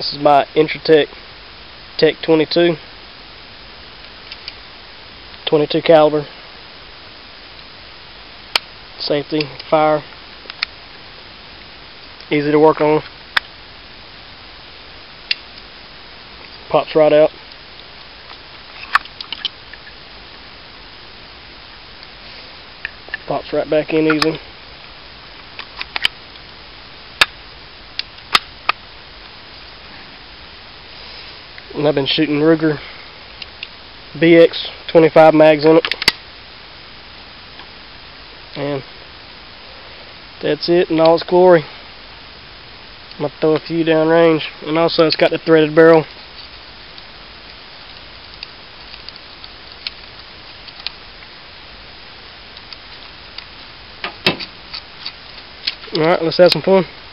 This is my Intratec TEC-22, 22 caliber. Safety, fire, easy to work on. Pops right out. Pops right back in easy. And I've been shooting Ruger BX 25 mags in it. And that's it in all its glory. I'm going to throw a few down range. And also it's got the threaded barrel. Alright, let's have some fun.